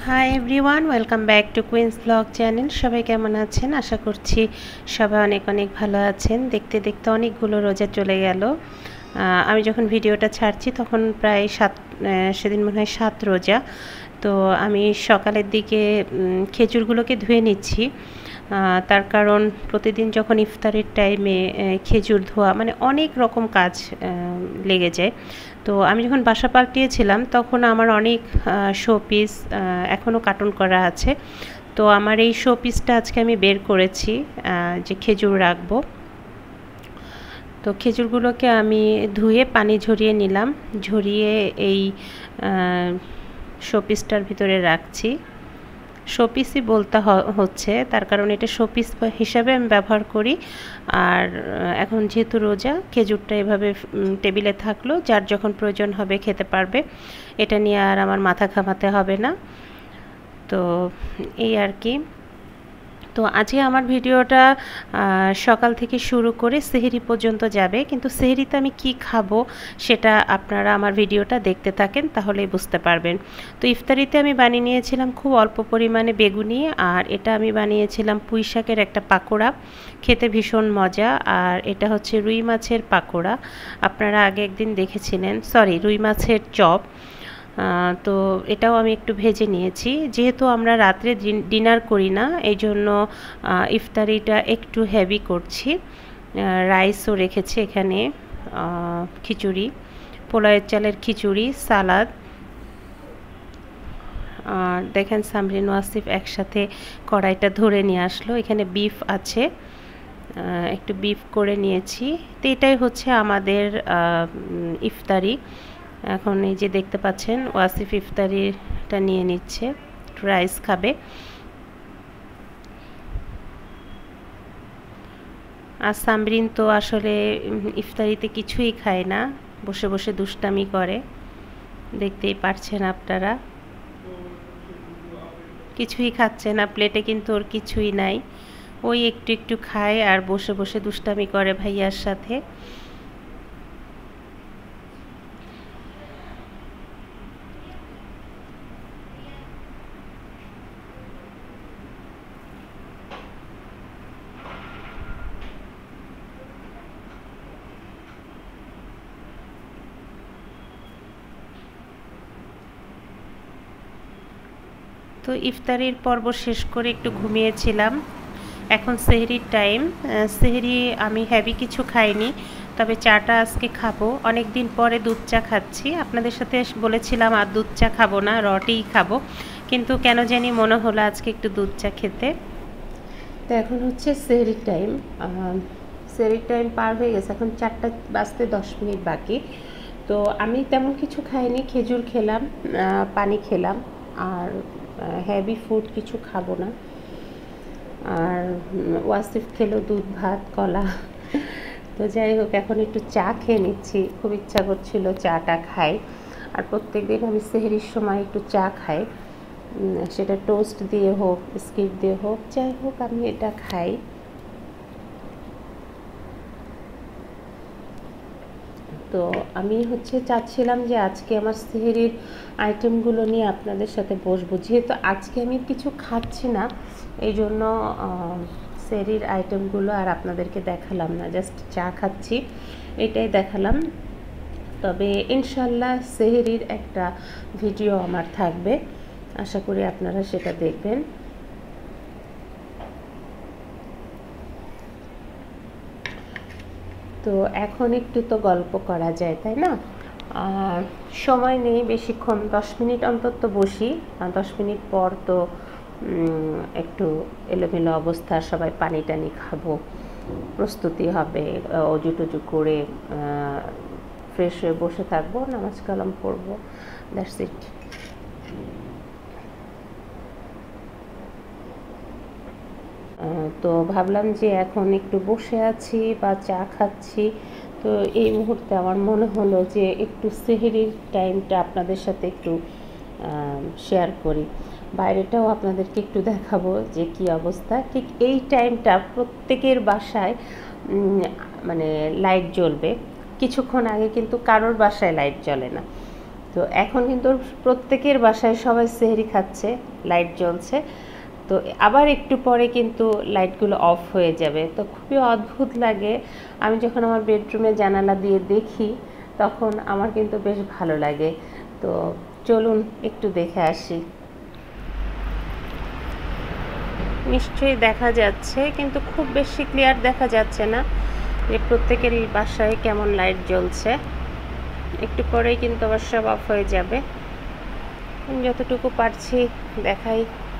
High everyone, welcome back to queens blog channel. সবাই কেমন আছেন? আশা করছি সবাই অনেক অনেক ভালো আছেন। দেখতে দেখতে অনেকগুলো রোজা চলে গেল। আমি যখন ভিডিওটা ছাড়ছি তখন প্রায় সেদিন মনে হয় 7 রোজা। তো আমি সকালের দিকে খেজুরগুলোকে ধুয়ে নিচ্ছি, তার কারণ প্রতিদিন যখন ইফতারের টাইমে খেজুর ধোয়া মানে অনেক রকম কাজ লেগে যায়। তো আমি যখন বাসা পাল্টিয়েছিলাম তখন আমার অনেক শোপিস এখনও কার্টুন করা আছে। তো আমার এই শোপিসটা আজকে আমি বের করেছি যে খেজুর রাখবো। তো খেজুরগুলোকে আমি ধুয়ে পানি ঝরিয়ে নিলাম, ঝরিয়ে এই শোপিসটার ভিতরে রাখছি। শোপিসই বলতে হচ্ছে, তার কারণ এটা শোপিস হিসাবে আমি ব্যবহার করি। আর এখন যেহেতু রোজা, খেজুরটা এভাবে টেবিলে থাকলো, যার যখন প্রয়োজন হবে খেতে পারবে। এটা নিয়ে আর আমার মাথা ঘামাতে হবে না। তো এই আর কি। তো আজকে আমার ভিডিওটা সকাল থেকে শুরু করে সেহরি পর্যন্ত যাবে, কিন্তু সেহরিতে আমি কি খাবো সেটা আপনারা আমার ভিডিওটা দেখতে থাকেন, তাহলেই বুঝতে পারবেন। তো ইফতারিতে আমি বানিয়ে নিয়েছিলাম খুব অল্প পরিমাণে বেগুনি, আর এটা আমি বানিয়েছিলাম পুঁই শাকের একটা পাকোড়া, খেতে ভীষণ মজা। আর এটা হচ্ছে রুই মাছের পাকোড়া, আপনারা আগে একদিন দেখেছিলেন, সরি রুই মাছের চপ। তো এটাও আমি একটু ভেজে নিয়েছি। যেহেতু আমরা রাত্রে ডিনার করি না, এই জন্য ইফতারিটা একটু হেভি করছি। রাইসও রেখেছি এখানে, খিচুড়ি, পোলাওয়ের চালের খিচুড়ি, সালাদ। দেখেন সামরিন ওয়াসিফ একসাথে কড়াইটা ধরে নিয়ে আসলো। এখানে বিফ আছে, একটু বিফ করে নিয়েছি। তো এটাই হচ্ছে আমাদের ইফতারি। এখন এই যে দেখতে পাচ্ছেন ওয়াসিফ ইফতারিটা নিয়ে নিচ্ছে, রাইস খাবে। আর সামরিন তো আসলে ইফতারিতে কিছুই খায় না, বসে বসে দুষ্টামি করে, দেখতেই পারছেন আপনারা। কিছুই খাচ্ছে না, প্লেটে কিন্তু ওর কিছুই নাই, ওই একটু একটু খায় আর বসে বসে দুষ্টামি করে ভাইয়ার সাথে। তো ইফতারির পর্ব শেষ করে একটু ঘুমিয়েছিলাম। এখন সেহরির টাইম। সেহরি আমি হেভি কিছু খাইনি, তবে চাটা আজকে খাবো। অনেক দিন পরে দুধ চা খাচ্ছি। আপনাদের সাথে বলেছিলাম আর দুধ চা খাবো না, রটিই খাবো, কিন্তু কেন জানি মনে হলো আজকে একটু দুধ চা খেতে। তো এখন হচ্ছে সেহরির টাইম। সেহরির টাইম পার হয়ে গেছে, এখন 4টা বাজতে 10 মিনিট বাকি। তো আমি তেমন কিছু খাইনি, খেজুর খেলাম, পানি খেলাম, আর হেভি ফুড কিছু খাবো না। আর ওয়াসিফ খেলো দুধ ভাত কলা। তো যাই হোক, এখন একটু চা খেয়ে নিচ্ছি, খুব ইচ্ছা করছিল চাটা খাই। আর প্রত্যেক দিন আমি সেহরির সময় একটু চা খাই, সেটা টোস্ট দিয়ে হোক, বিস্কিট দিয়ে হোক, যাই হোক আমি এটা খাই। তো আমি হচ্ছে চাচ্ছিলাম যে আজকে আমার সেহরির আইটেমগুলো নিয়ে আপনাদের সাথে বসবো। যেহেতু আজকে আমি কিছু খাচ্ছি না, এই জন্য সেহরির আইটেমগুলো আর আপনাদেরকে দেখালাম না, জাস্ট চা খাচ্ছি এটাই দেখালাম। তবে ইনশাল্লাহ সেহরির একটা ভিডিও আমার থাকবে, আশা করি আপনারা সেটা দেখবেন। তো এখন একটু তো গল্প করা যায়, তাই না? সময় নেই বেশিক্ষণ, 10 মিনিট অন্তত বসি। 10 মিনিট পর তো একটু এলোমেলো অবস্থা, সবাই পানি টানি খাবো, প্রস্তুতি হবে, অজু টজু করে ফ্রেশ হয়ে বসে থাকবো, নামাজ কালাম পড়বো, দ্যাটস ইট। তো ভাবলাম যে এখন একটু বসে আছি বা চা খাচ্ছি, তো এই মুহূর্তে আমার মনে হলো যে একটু সেহরির টাইমটা আপনাদের সাথে একটু শেয়ার করি, বাইরেটাও আপনাদেরকে একটু দেখাবো যে কি অবস্থা। ঠিক এই টাইমটা প্রত্যেকের বাসায় মানে লাইট জ্বলবে। কিছুক্ষণ আগে কিন্তু কারোর বাসায় লাইট জ্বলে না। তো এখন কিন্তু প্রত্যেকের বাসায় সবাই সেহরি খাচ্ছে, লাইট জ্বলছে। তো আবার একটু পরে কিন্তু লাইটগুলো অফ হয়ে যাবে। তো খুবই অদ্ভুত লাগে। আমি যখন আমার বেডরুমে জানালা দিয়ে দেখি তখন আমার কিন্তু বেশ ভালো লাগে। তো চলুন একটু দেখে আসি। নিশ্চয়ই দেখা যাচ্ছে, কিন্তু খুব বেশি ক্লিয়ার দেখা যাচ্ছে না যে প্রত্যেকেরই বাসায় কেমন লাইট জ্বলছে। একটু পরেই কিন্তু আবার সব অফ হয়ে যাবে। যতটুকু পারছি দেখাই।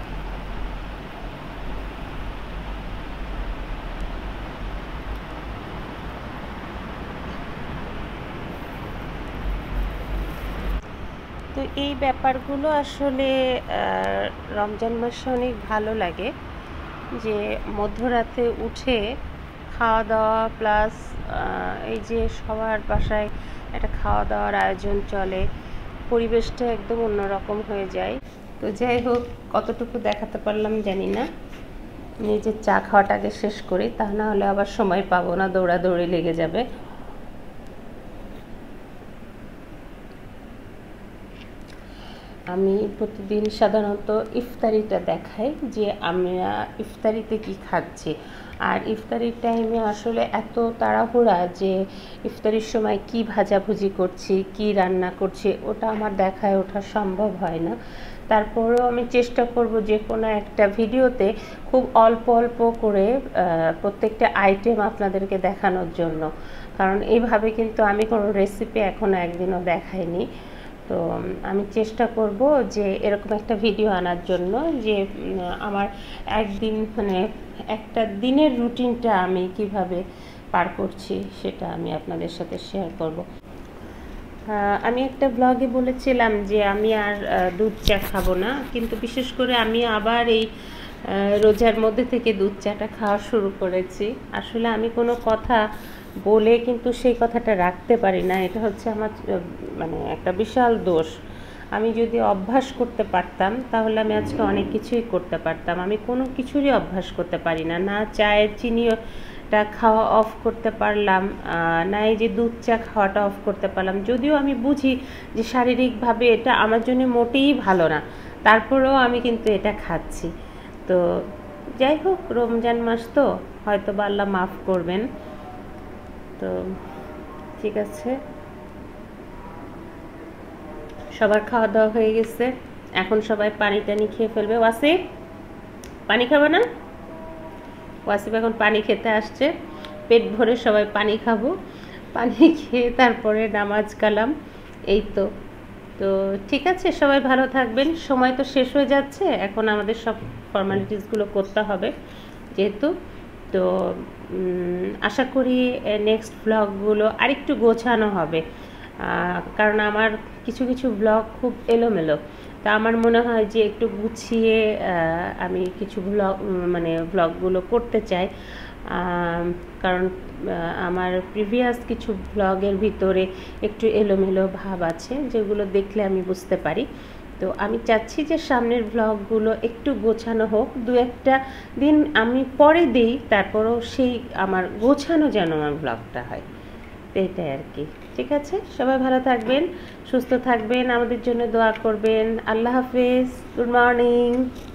তো এই ব্যাপারগুলো আসলে রমজান মাসে অনেক ভালো লাগে, যে মধ্যরাতে উঠে খাওয়া দাওয়া প্লাস এই যে সবার বাসায় একটা খাওয়া দাওয়ার আয়োজন চলে, পরিবেশটা একদম অন্যরকম হয়ে যায়। তো যাই হোক, কতটুকু দেখাতে পারলাম জানি না। নিজের চা খাওয়াটাকে শেষ করি, তা না হলে আবার সময় পাবো না, দৌড়াদৌড়ি লেগে যাবে। আমি প্রতিদিন সাধারণত ইফতারিটা দেখাই যে আমরা ইফতারিতে কি খাচ্ছি। আর ইফতারির টাইমে আসলে এত তাড়াহুড়া যে ইফতারির সময় কি ভাজাভুজি করছি, কি রান্না করছি, ওটা আমার দেখায় ওঠা সম্ভব হয় না। তারপরেও আমি চেষ্টা করব যে কোনো একটা ভিডিওতে খুব অল্প অল্প করে প্রত্যেকটা আইটেম আপনাদেরকে দেখানোর জন্য। কারণ এইভাবে কিন্তু আমি কোনো রেসিপি এখনও একদিনও দেখাইনি। তো আমি চেষ্টা করব যে এরকম একটা ভিডিও আনার জন্য, যে আমার একদিন মানে একটা দিনের রুটিনটা আমি কিভাবে পার করছি সেটা আমি আপনাদের সাথে শেয়ার করব। আমি একটা ব্লগে বলেছিলাম যে আমি আর দুধ চা খাবো না, কিন্তু বিশেষ করে আমি আবার এই রোজার মধ্যে থেকে দুধ চাটা খাওয়া শুরু করেছি। আসলে আমি কোনো কথা বলে কিন্তু সেই কথাটা রাখতে পারি না, এটা হচ্ছে আমার মানে একটা বিশাল দোষ। আমি যদি অভ্যাস করতে পারতাম তাহলে আমি আজকে অনেক কিছুই করতে পারতাম। আমি কোনো কিছুরই অভ্যাস করতে পারি না, না চায়ের চিনিটা খাওয়া অফ করতে পারলাম, না এই যে দুধ চা খাওয়াটা অফ করতে পারলাম। যদিও আমি বুঝি যে শারীরিকভাবে এটা আমার জন্য মোটেই ভালো না, তারপরেও আমি কিন্তু এটা খাচ্ছি। তো যাই হোক, রমজান মাস তো হয়তো বা আল্লাহ মাফ করবেন। তো ঠিক আছে, সবার খাওয়া দাওয়া হয়ে গেছে, এখন সবাই পানি টানি খেয়ে ফেলবে। ওয়াসিফ পানি খাবে না? ওয়াসিফ এখন পানি খেতে আসছে। পেট ভরে সবাই পানি খাবো, পানি খেয়ে তারপরে নামাজ কালাম। এই তো। তো ঠিক আছে, সবাই ভালো থাকবেন। সময় তো শেষ হয়ে যাচ্ছে, এখন আমাদের সব ফর্মালিটিসগুলো করতে হবে যেহেতু। তো আশা করি নেক্সট ব্লগগুলো আরেকটু গোছানো হবে, কারণ আমার কিছু কিছু ব্লগ খুব এলোমেলো। তা আমার মনে হয় যে একটু গুছিয়ে আমি কিছু ব্লগগুলো করতে চাই, কারণ আমার প্রিভিয়াস কিছু ব্লগের ভিতরে একটু এলোমেলো ভাব আছে, যেগুলো দেখলে আমি বুঝতে পারি। তো আমি চাচ্ছি যে সামনের ব্লগগুলো একটু গোছানো হোক, দু একটা দিন আমি পরে দিই, তারপরেও সেই আমার গোছানো যেন আমার ব্লগটা হয়, এটাই আর কি। ঠিক আছে, সবাই ভালো থাকবেন, সুস্থ থাকবেন, আমাদের জন্য দোয়া করবেন। আল্লাহ হাফেজ, গুড মর্নিং।